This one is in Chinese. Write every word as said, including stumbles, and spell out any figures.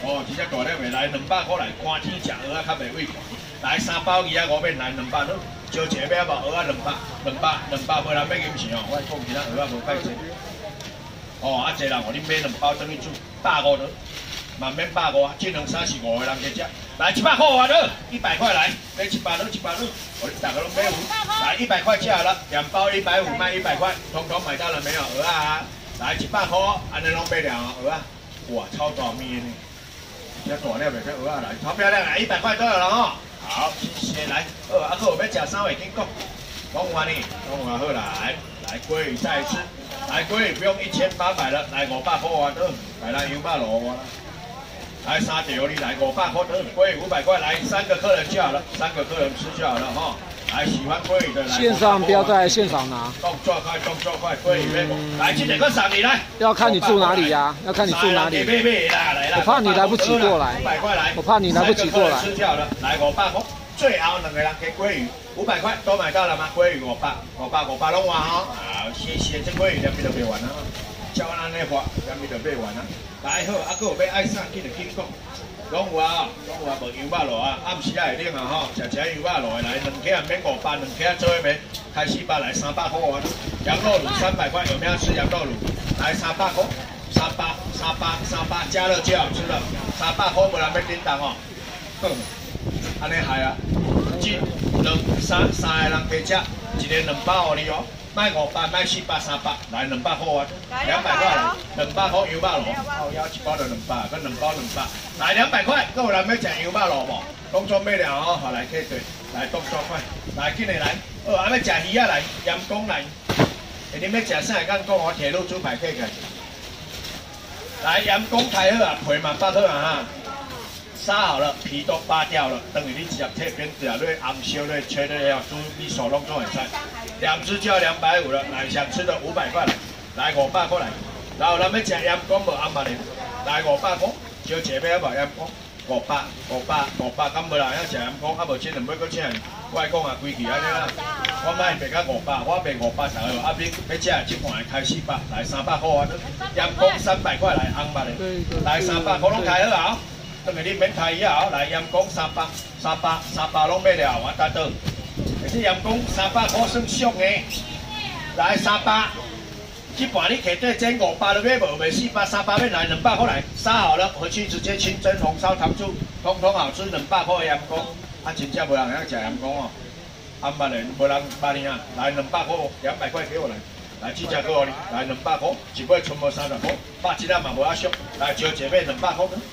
哦，一只大粒的来两百块来，寒天食蚵仔较袂胃寒。来三包二啊五面来两百多，招一个要无蚵仔两百，两百两百无人要饮钱哦，我讲其他蚵仔无介济。哦，啊济人哦，你买两包等于煮百五多，嘛免百五，这两三四五个人加食。来一百块啊多，一百块来，买一百多一百多，我大家拢买有。来一百块价了，两包一百五卖一百块，统统买到了没有？蚵仔啊，来一百块，安尼拢买了啊，蚵仔，哇，超大面呢！这大粒的这蚵仔来，超漂亮啊，一百块都有了哦。好，谢谢来。哦，啊，哥，我要吃啥会紧讲。讲完呢，讲完好来，来鲑鱼再一次，来鲑鱼不用一千八百了，来五百块啊，得，来来油巴罗啊，来三条你来五百块得，鲑鱼五百块，来三个客人就好了，三个客人吃就好了哈。来喜欢鲑鱼的来。 线上不要在现场拿。 动作快，动作快，鲑鱼妹，来这两个赏你来。 要看你住哪里呀？要看你住哪里。我怕你来不及过来。 五百块来。 我怕你来不及过来。 吃掉了，来五百块。最后两个人给鲑鱼五百块，都买到了吗？鲑鱼五百，五百五百拢完哦。好，谢谢，这鲑鱼两边都卖完了。叫咱的话，两边都卖完了。来好，啊，搁有要爱啥，记得紧讲。讲有啊，讲有啊，无油巴螺啊，暗时啊会冷啊吼，食食油巴螺的来，两克啊免五百，两克啊做一枚，开四百来三百块啊。羊肉卤三百块，有没有吃羊肉卤？来三百块，三百三百三百，加热最好吃了，三百块无人要叮当哦。哼，安尼害啊，一、两、三三个人加食，一个两百互你哦。卖五百，卖四百，三百，来两百块啊，两百块来，两百块油巴螺，哦，要一包就两百，跟两包两百，来两百块，各有人要食油巴螺无？动作买了哦，好来客对，来动作快，来紧来来，哦，还要食鱼啊来，阳光来，你要食啥？敢讲我铁路猪排客个，来阳光太好啊，皮嘛扒好啊哈。杀好了，皮都扒掉了，等于你直接贴边掉，你红烧你切的要煮你手弄做很菜，两只就要两百五了，来想吃的五百块来，来五百块来，然后咱要吃阳光无安排的，来五百块，招一个要无阳光，五百五百五百，咁无人要食阳光，啊无钱两要搁请，我来讲啊，规矩安尼啦，我卖卖到五百，我卖五百十个，啊边要食这盘开四百，来三百块啊，阳光三百块来安排的，来三百块拢开好啊。等下你免开以后，来阳光三百、三百、三百拢买了，我达到。而且阳光三百块算俗的，来三百，这盘你摕对整五百都买无，卖四百、三百买来两百块来，杀好了回去直接清蒸红烧糖醋，通通好吃，两百块的阳光，啊真正无人爱食阳光哦，安排的无人八年啊，来两百块，两百块给我来。来，这只给我你，来两百块，一尾剩无三十块，百一啊嘛无啊俗，来招一尾两百块。